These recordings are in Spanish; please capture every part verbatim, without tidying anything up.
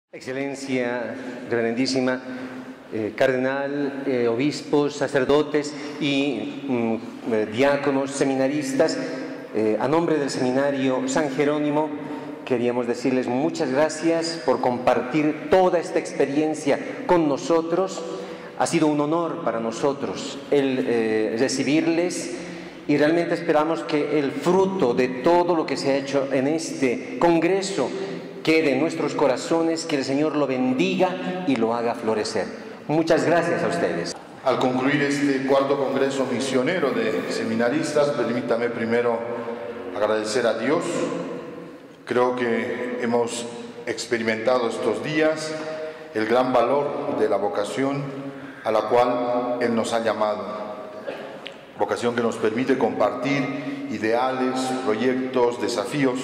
Excelencia, reverendísima, eh, cardenal, eh, obispos, sacerdotes y mm, eh, diáconos, seminaristas, eh, a nombre del Seminario San Jerónimo, queríamos decirles muchas gracias por compartir toda esta experiencia con nosotros. Ha sido un honor para nosotros el eh, recibirles y realmente esperamos que el fruto de todo lo que se ha hecho en este congreso quede en nuestros corazones, que el Señor lo bendiga y lo haga florecer. Muchas gracias a ustedes. Al concluir este cuarto congreso misionero de seminaristas, permítame primero agradecer a Dios. Creo que hemos experimentado estos días el gran valor de la vocación a la cual Él nos ha llamado. Vocación que nos permite compartir ideales, proyectos, desafíos.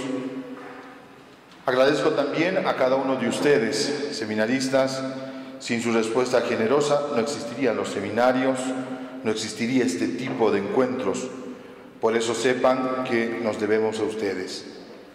Agradezco también a cada uno de ustedes, seminaristas. Sin su respuesta generosa no existirían los seminarios, no existiría este tipo de encuentros. Por eso sepan que nos debemos a ustedes.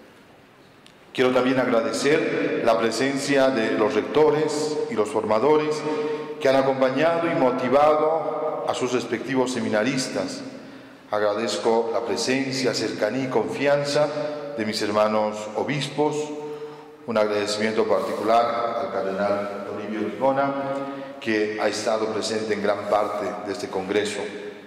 Quiero también agradecer la presencia de los rectores y los formadores que han acompañado y motivado a sus respectivos seminaristas. Agradezco la presencia, cercanía y confianza de mis hermanos obispos. Un agradecimiento particular al cardenal Toribio Ligona, que ha estado presente en gran parte de este congreso.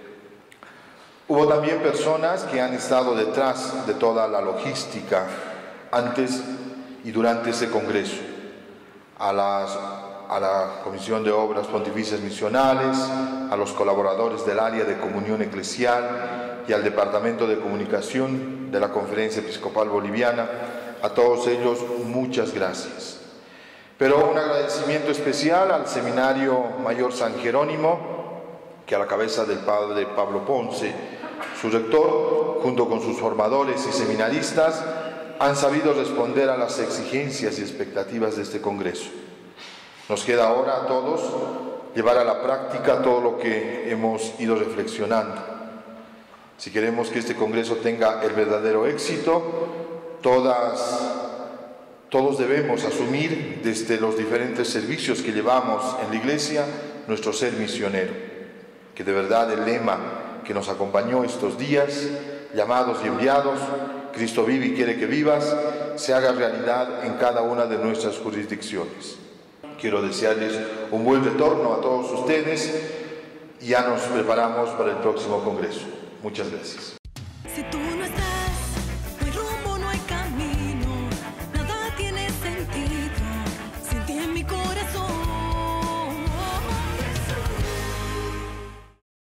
Hubo también personas que han estado detrás de toda la logística antes y durante este congreso. A, las, a la Comisión de Obras Pontificias Misionales, a los colaboradores del área de comunión eclesial y al Departamento de Comunicación de la Conferencia Episcopal Boliviana. A todos ellos, muchas gracias. Pero un agradecimiento especial al Seminario Mayor San Jerónimo, que a la cabeza del padre Pablo Ponce, su rector, junto con sus formadores y seminaristas, han sabido responder a las exigencias y expectativas de este congreso. Nos queda ahora a todos llevar a la práctica todo lo que hemos ido reflexionando. Si queremos que este congreso tenga el verdadero éxito, Todas, todos debemos asumir desde los diferentes servicios que llevamos en la Iglesia nuestro ser misionero. Que de verdad el lema que nos acompañó estos días, llamados y enviados, Cristo vive y quiere que vivas, se haga realidad en cada una de nuestras jurisdicciones. Quiero desearles un buen retorno a todos ustedes y ya nos preparamos para el próximo congreso. Muchas gracias.